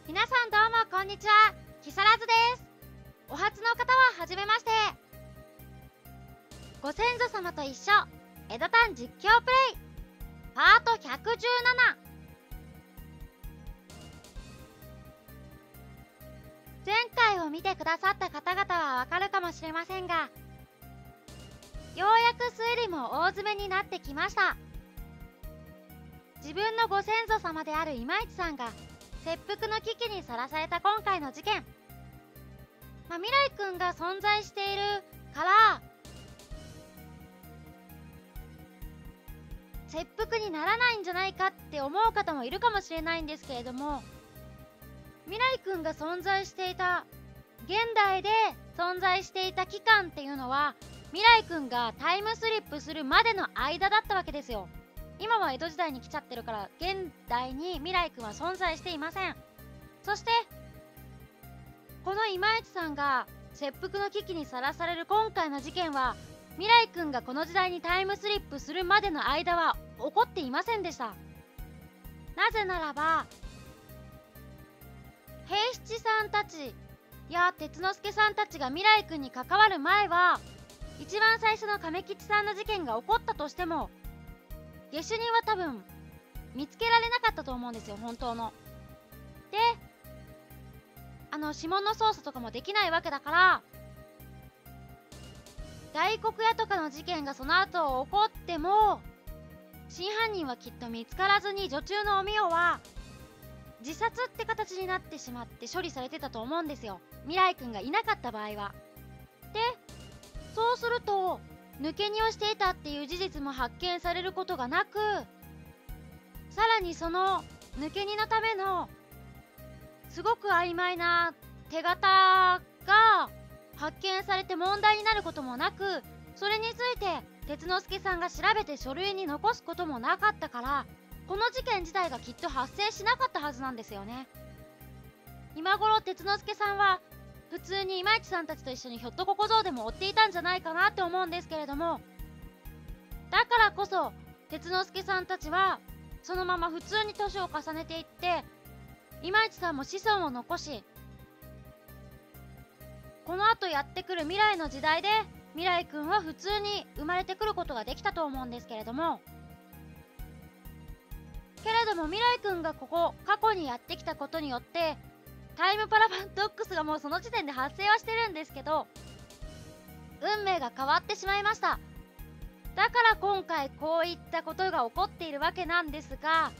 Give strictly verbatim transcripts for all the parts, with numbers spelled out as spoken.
皆さんどうもこんにちは、木更津です。お初の方ははじめまして。ご先祖様と一緒江戸タン実況プレイパートひゃくじゅうなな。前回を見てくださった方々はわかるかもしれませんが、ようやく推理も大詰めになってきました。自分のご先祖様である今市さんが切腹の危機にさらされた今回の事件、まあ、未来くんが存在しているから切腹にならないんじゃないかって思う方もいるかもしれないんですけれども、未来くんが存在していた現代で存在していた期間っていうのは未来くんがタイムスリップするまでの間だったわけですよ。今は江戸時代に来ちゃってるから現代に未来くんは存在していません。そしてこの今市さんが切腹の危機にさらされる今回の事件は未来くんがこの時代にタイムスリップするまでの間は起こっていませんでした。なぜならば平七さんたちや鉄之助さんたちが未来くんに関わる前は一番最初の亀吉さんの事件が起こったとしても下手人は多分見つけられなかったと思うんですよ、本当の。であの指紋の操作とかもできないわけだから、大黒屋とかの事件がその後起こっても真犯人はきっと見つからずに女中のおみおは自殺って形になってしまって処理されてたと思うんですよ、未来くんがいなかった場合は。でそうすると抜け荷をしていたっていう事実も発見されることがなく、さらにその抜け荷のためのすごく曖昧な手形が発見されて問題になることもなく、それについて鉄之助さんが調べて書類に残すこともなかったから、この事件自体がきっと発生しなかったはずなんですよね。今頃鉄之助さんは普通に今市さんたちと一緒にひょっとこ小僧でも追っていたんじゃないかなって思うんですけれども、だからこそ鉄之助さんたちはそのまま普通に年を重ねていって今市さんも子孫を残し、この後やってくる未来の時代で未来くんは普通に生まれてくることができたと思うんですけれども、けれども未来くんがここ過去にやってきたことによってタイムパラドックスがもうその時点で発生はしてるんですけど、運命が変わってしまいました。だから今回こういったことが起こっているわけなんですが、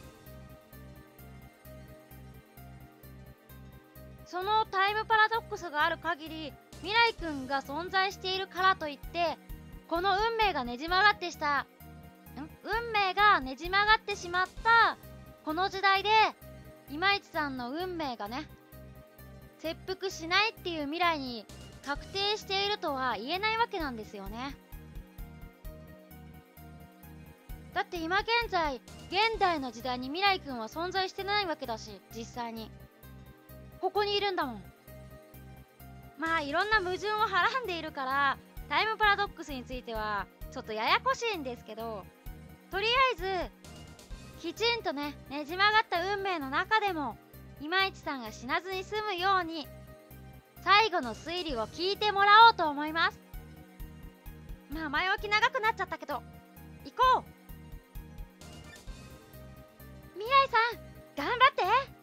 そのタイムパラドックスがある限り未来くんが存在しているからといってこの運命がねじ曲がってしたん運命がねじ曲がってしまったこの時代で今市さんの運命がね切腹しないっていう未来に確定しているとは言えないわけなんですよね。だって今現在現代の時代に未来くんは存在してないわけだし、実際にここにいるんだもん。まあいろんな矛盾をはらんでいるからタイムパラドックスについてはちょっとややこしいんですけど、とりあえずきちんとねねじ曲がった運命の中でも今市さんが死なずに済むように最後の推理を聞いてもらおうと思います。まあ前置き長くなっちゃったけど行こう。未来さん頑張って。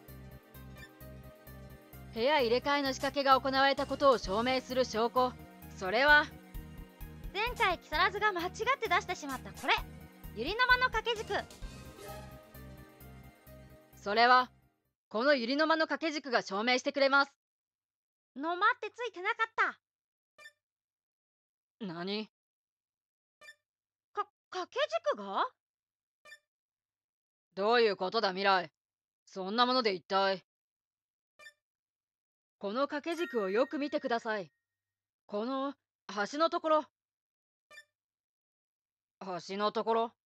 部屋入れ替えの仕掛けが行われたことを証明する証拠、それは前回木更津が間違って出してしまったこれ、百合の間の掛け軸。 それはこの百合の間の掛け軸が証明してくれます。 の間ってついてなかった。 何？ か掛け軸が？ どういうことだ未来。そんなもので一体。この掛け軸をよく見てください。この端のところ。端のところ。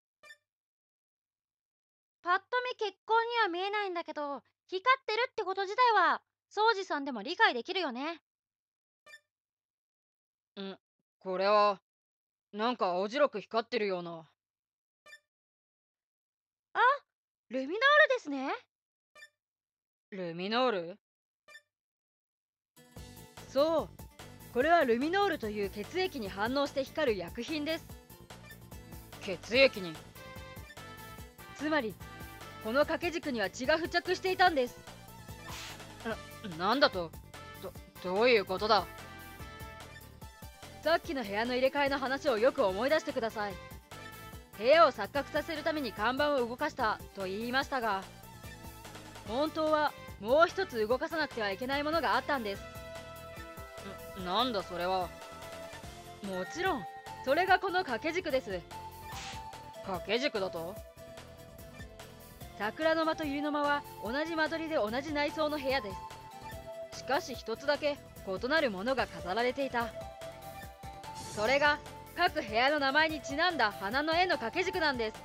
パッと見結婚には見えないんだけど、光ってるってこと自体は宗司さんでも理解できるよね。 ん、これはなんか青白く光ってるような。 あ、ルミナールですね。 ルミノール？そう、これはルミノールという血液に反応して光る薬品です。血液に？つまりこの掛け軸には血が付着していたんです。な、なんだと？ど、どういうことだ？さっきの部屋の入れ替えの話をよく思い出してください。部屋を錯覚させるために看板を動かしたと言いましたが、本当はもう一つ動かさなくてはいけないものがあったんです。な、なんだそれは。もちろんそれがこの掛け軸です。掛け軸だと？桜の間と百合の間は同じ間取りで同じ内装の部屋です。しかし一つだけ異なるものが飾られていた。それが各部屋の名前にちなんだ花の絵の掛け軸なんです。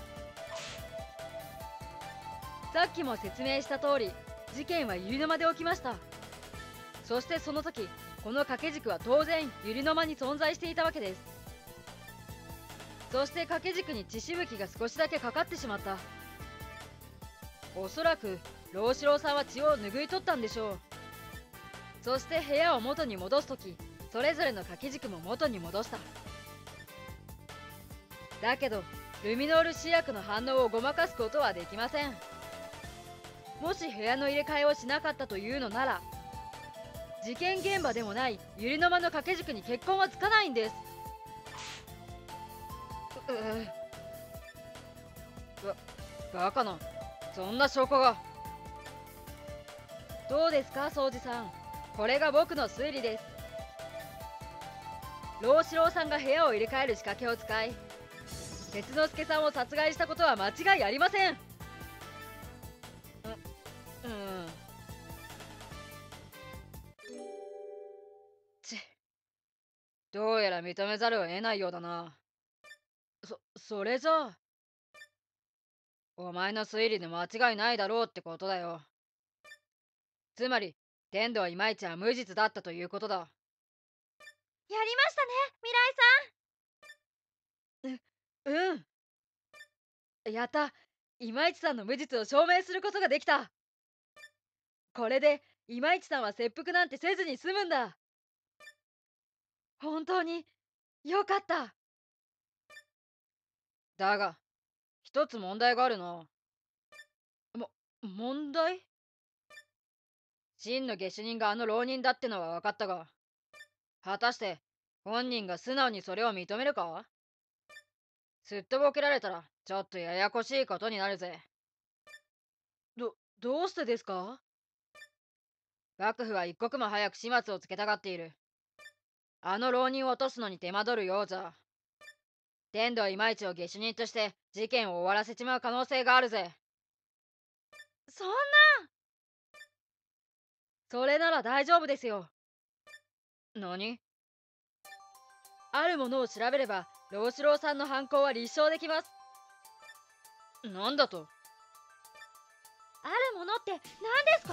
さっきも説明した通り、事件は百合の間で起きました。そしてその時、この掛け軸は当然百合の間に存在していたわけです。そして掛け軸に血しぶきが少しだけかかってしまった。おそらく老四郎さんは血を拭い取ったんでしょう。そして部屋を元に戻す時、それぞれの掛け軸も元に戻した。だけどルミノール試薬の反応をごまかすことはできません。もし部屋の入れ替えをしなかったというのなら、事件現場でもない百合の間の掛け軸に血痕はつかないんです。ううばバカな、そんな証拠が。どうですか宗司さん、これが僕の推理です。老四郎さんが部屋を入れ替える仕掛けを使い、鉄之助さんを殺害したことは間違いありません。う、うん。ち、どうやら認めざるを得ないようだな。そ、それじゃあ、お前の推理で間違いないだろうってことだよ。つまり、天童いまいちは無実だったということだ。 やりましたね、未来さん。う、うん。やった。今市さんの無実を証明することができた。これで今市さんは切腹なんてせずに済むんだ。本当によかった。だが一つ問題があるな。も、問題？真の下手人があの浪人だってのは分かったが、果たして本人が素直にそれを認めるか？すっとぼけられたらちょっとややこしいことになるぜ。ど、どうしてですか？幕府は一刻も早く始末をつけたがっている。あの浪人を落とすのに手間取るようじゃ、天童いまいちを下手人として事件を終わらせちまう可能性があるぜ。 そんな。 それなら大丈夫ですよ。何？あるものを調べれば老四郎さんの犯行は立証できます。なんだと？ あるものって何ですか？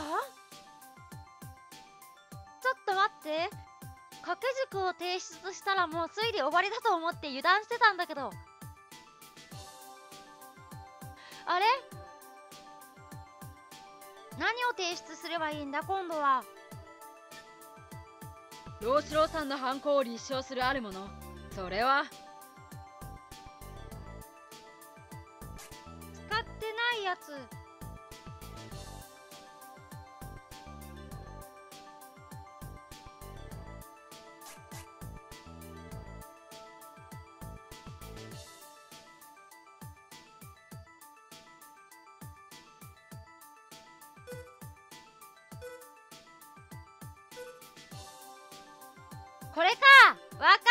ちょっと待って、掛け軸を提出したらもう推理終わりだと思って油断してたんだけど。あれ？何を提出すればいいんだ今度は。 老四郎さんの犯行を立証するあるもの、それは使ってないやつ。これか。わかった。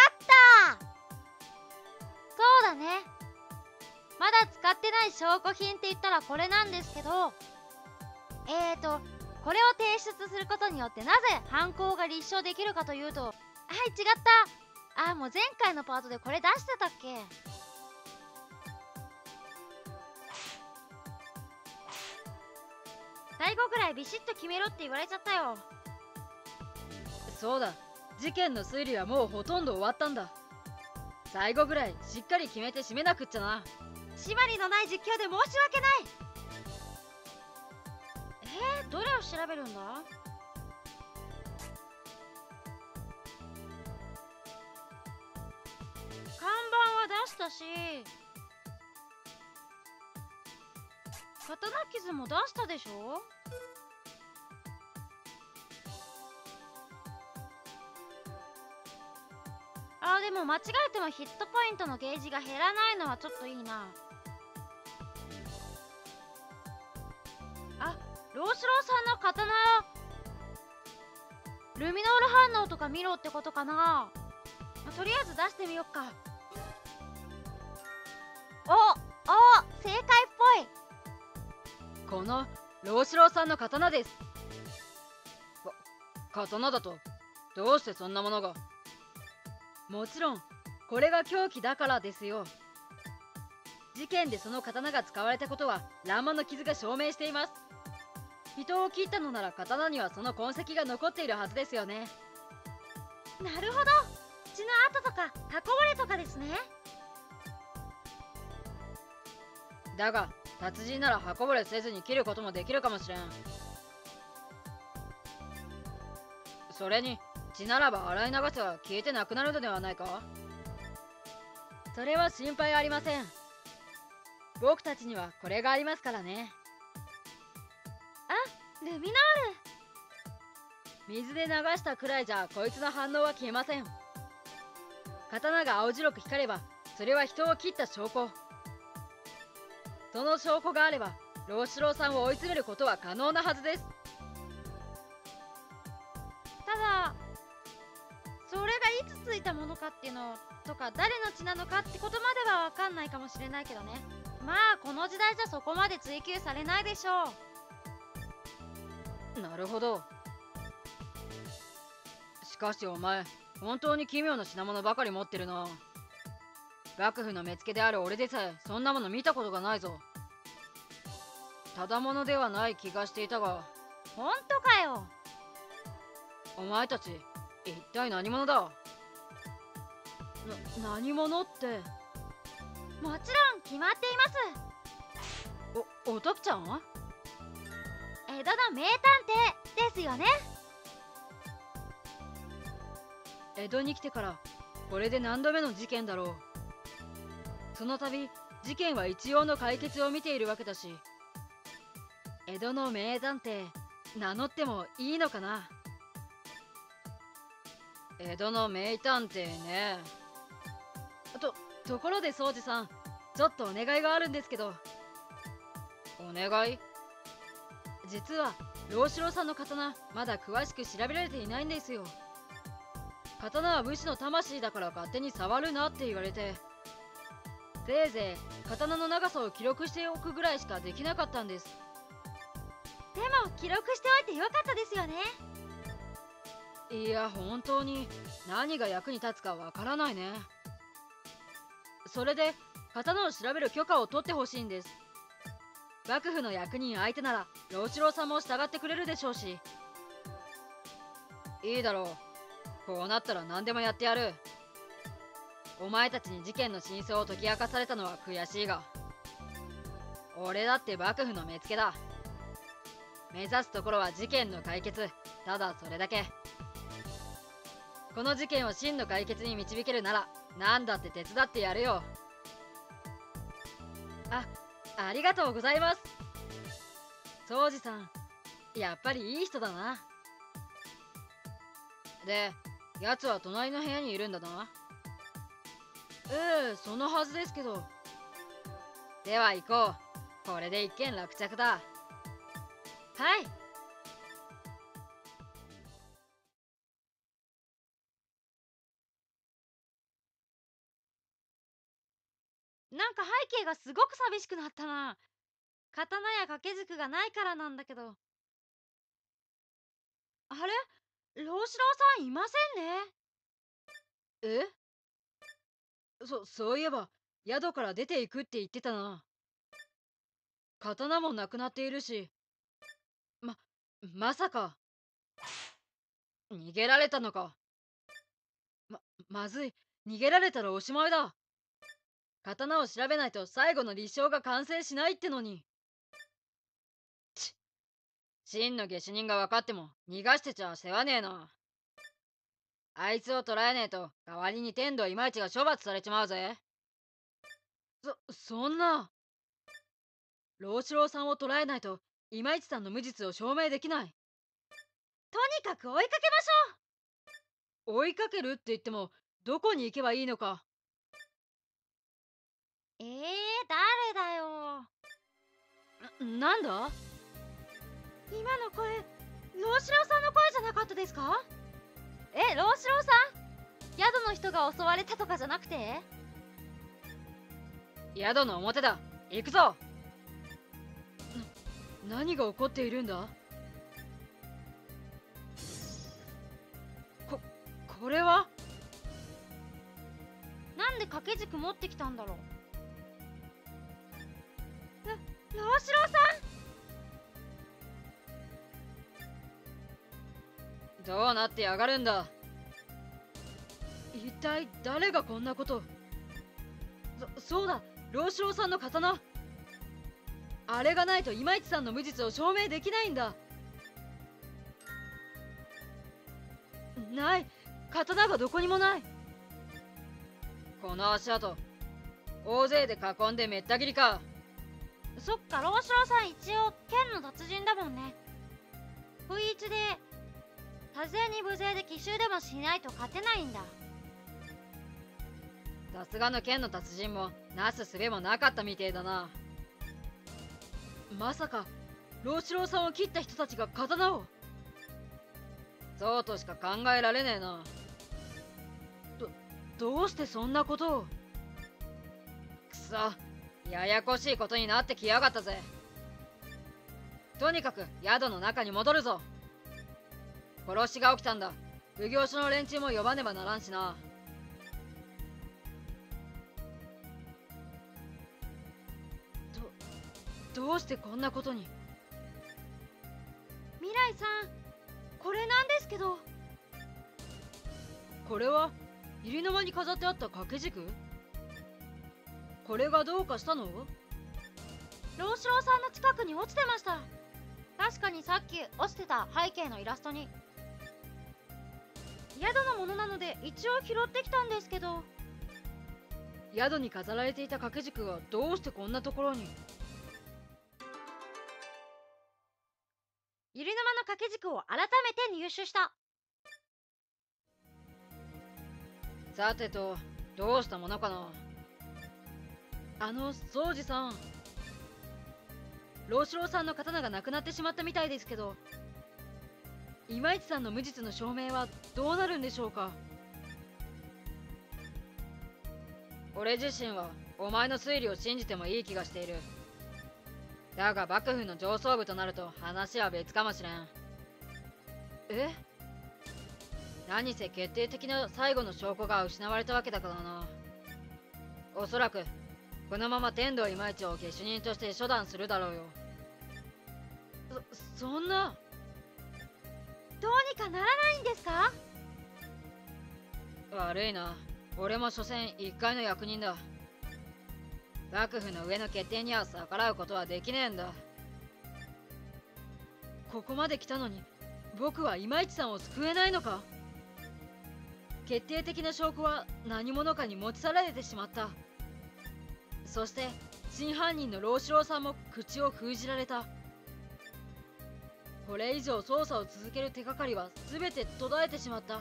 そうだね。まだ使ってない証拠品って言ったらこれなんですけど、えーとこれを提出することによってなぜ犯行が立証できるかというと、はい、違った。あ、もう前回のパートでこれ出してたっけ。最後ぐらいビシッと決めろって言われちゃったよ。 そうだ、事件の推理はもうほとんど終わったんだ。最後ぐらいしっかり決めて締めなくっちゃな。 締まりのない実況で申し訳ない。えー、どれをを調べるんだ？看板は出したし、刀傷も出したでしょ。あーでも間違えてもヒットポイントのゲージが減らないのはちょっといいな。あ、ローシローさんの刀、ルミノール反応とか見ろってことかな。まあとりあえず出してみよっか。おお、正解っぽい。 このローシローさんの刀です。か刀だとどうしてそんなものが？もちろんこれが凶器だからですよ。事件でその刀が使われたことは乱馬の傷が証明しています。人を切ったのなら刀にはその痕跡が残っているはずですよね。 なるほど、血の跡とか刃こぼれとかですね。 だが達人なら刃こぼれせずに切ることもできるかもしれん。それに血ならば洗い流せば消えてなくなるのではないか？それは心配ありません。僕たちにはこれがありますからね。 あ、ルミノール。 水で流したくらいじゃこいつの反応は消えません。刀が青白く光ればそれは人を切った証拠。その証拠があればローシローさんを追い詰めることは可能なはずです。 ただそれがいつついたものかっていうのとか誰の血なのかってことまでは分かんないかもしれないけどね。まあこの時代じゃそこまで追求されないでしょう。 なるほど。しかしお前本当に奇妙な品物ばかり持ってるな。幕府の目付けである俺でさえそんなもの見たことがないぞ。ただものではない気がしていたが。 ほんとかよ。 お前たち一体何者だ？な、何者って。 もちろん決まっています。 お、おとくちゃん？ 江戸の名探偵ですよね。 江戸に来てからこれで何度目の事件だろう。その度事件は一応の解決を見ているわけだし、江戸の名探偵名乗ってもいいのかな？江戸の名探偵ね。と、ところで宗司さん、ちょっとお願いがあるんですけど。お願い？実は老四郎さんの刀まだ詳しく調べられていないんですよ。刀は武士の魂だから勝手に触るなって言われて、せいぜい刀の長さを記録しておくぐらいしかできなかったんです。 でも記録しておいてよかったですよね。 いや本当に何が役に立つかわからないね。それで刀を調べる許可を取ってほしいんです。幕府の役人相手なら老四郎さんも従ってくれるでしょうし。いいだろう、こうなったら何でもやってやる。お前たちに事件の真相を解き明かされたのは悔しいが、俺だって幕府の目付けだ。目指すところは事件の解決、ただそれだけ。この事件を真の解決に導けるなら何だって手伝ってやるよ。あ、ありがとうございます。宗司さん、やっぱりいい人だな。で、奴は隣の部屋にいるんだな。ええ、そのはずですけど。では行こう。これで一件落着だ。 はい。なんか背景がすごく寂しくなったな。刀や掛け軸がないからなんだけど。あれ、老四郎さんいませんね。 え？そ、そういえば宿から出ていくって言ってたな。刀もなくなっているし。ま、まさか逃げられたのか。ま、まずい。逃げられたらおしまいだ。刀を調べないと最後の立証が完成しないってのに。ち、 真の下手人が分かっても逃がしてちゃ世話ねえな。あいつを捕らえねえと代わりに天童いまいちが処罰されちまうぜ。そ、そんな。老四郎さんを捕らえないといまいちさんの無実を証明できない。 とにかく追いかけましょう。追いかけるって言ってもどこに行けばいいのか。 えー、誰だよ。 な、なんだ？ 今の声、老四郎さんの声じゃなかったですか？え、老四郎さん？宿の人が襲われたとかじゃなくて？ 宿の表だ。行くぞ。な、何が起こっているんだ？こ、これは？ なんで掛け軸持ってきたんだろう。老四郎さん？どうなってやがるんだ。一体誰がこんなこと。そ、そうだ、老四郎さんの刀。あれがないといまいちさんの無実を証明できないんだ。ない、刀がどこにもない。この足跡、大勢で囲んでめった切りか。 そっか、老四郎さん一応剣の達人だもんね。不意打ちで多勢に無勢で奇襲でもしないと勝てないんだ。 さすがの剣の達人もなすすべもなかったみてえだな。まさか老四郎さんを切った人たちが刀を。そうとしか考えられねえな。ど、どうしてそんなことを。くそ、ややこしいことになってきやがったぜ。とにかく宿の中に戻るぞ。殺しが起きたんだ。奉行所の連中も呼ばねばならんしな。ど、どうしてこんなことに。 未来さん、これなんですけど。 これは入りの間に飾ってあった掛け軸？これがどうかしたの？ 老四郎さんの近くに落ちてました。確かにさっき落ちてた背景のイラストに。宿のものなので一応拾ってきたんですけど。 宿に飾られていた掛け軸がどうしてこんなところに。 ゆり沼の掛け軸を改めて入手した。 さてと、どうしたものかな。あの宗司さん、老四郎さんの刀がなくなってしまったみたいですけど、いまいちさんの無実の証明はどうなるんでしょうか。俺自身はお前の推理を信じてもいい気がしている。だが幕府の上層部となると話は別かもしれん。え？何せ決定的な最後の証拠が失われたわけだからな。おそらくこのまま天童いまいちを下手人として処断するだろうよ。そ、そんな。 どうにかならないんですか？ 悪いな、俺も所詮一介の役人だ。幕府の上の決定には逆らうことはできねえんだ。ここまで来たのに僕はいまいちさんを救えないのか。決定的な証拠は何者かに持ち去られてしまった。そして真犯人の老四郎さんも口を封じられた。これ以上捜査を続ける手がかりは全て途絶えてしまった。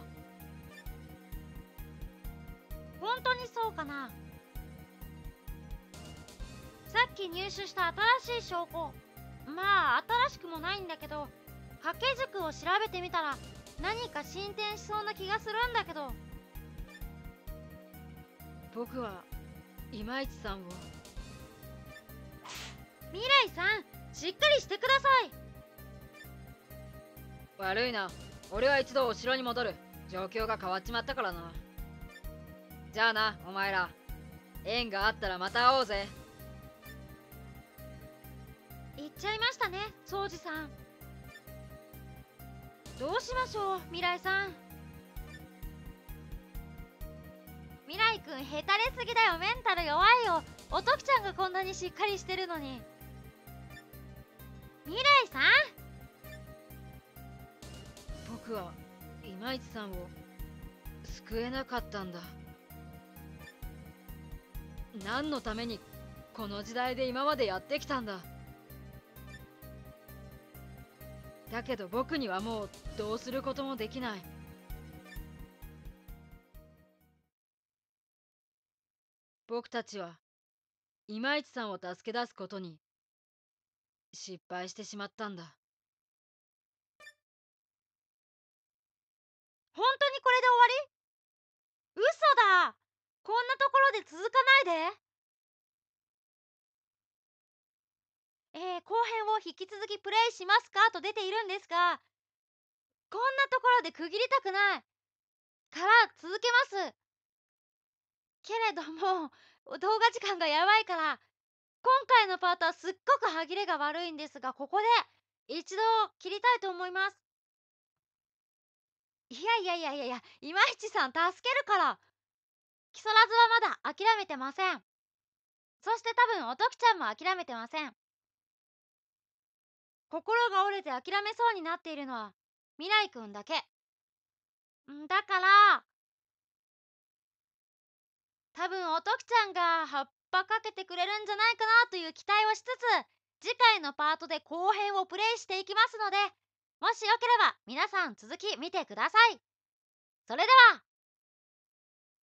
本当にそうかな。さっき入手した新しい証拠、まあ新しくもないんだけど、掛け軸を調べてみたら何か進展しそうな気がするんだけど。 僕はいまいちさんを。 未来さん、しっかりしてください。 悪いな、俺は一度お城に戻る。状況が変わっちまったからな。じゃあな、お前ら。縁があったらまた会おうぜ。 言っちゃいましたね、宗司さん。どうしましょう、未来さん。未来くん、へたれすぎだよ。メンタル弱いよ。おときちゃんがこんなにしっかりしてるのに。未来さん、 僕は今市さんを救えなかったんだ。何のためにこの時代で今までやってきたんだ。だけど僕にはもうどうすることもできない。僕たちは今市さんを助け出すことに失敗してしまったんだ。 本当にこれで終わり？嘘だ。こんなところで続かないで。えー、後編を引き続きプレイしますかと出ているんですが、こんなところで区切りたくないから続けます。けれども、動画時間がやばいから、今回のパートはすっごく歯切れが悪いんですが、ここで一度切りたいと思います。いやいやいやいやいや、今市さん助けるから。木更津はまだ諦めてません。そして多分おときちゃんも諦めてません。心が折れて諦めそうになっているのは未来くんだけ。んだから多分おときちゃんが葉っぱかけてくれるんじゃないかなという期待をしつつ、次回のパートで後編をプレイしていきますので、もしよければ皆さん続き見てください。それでは。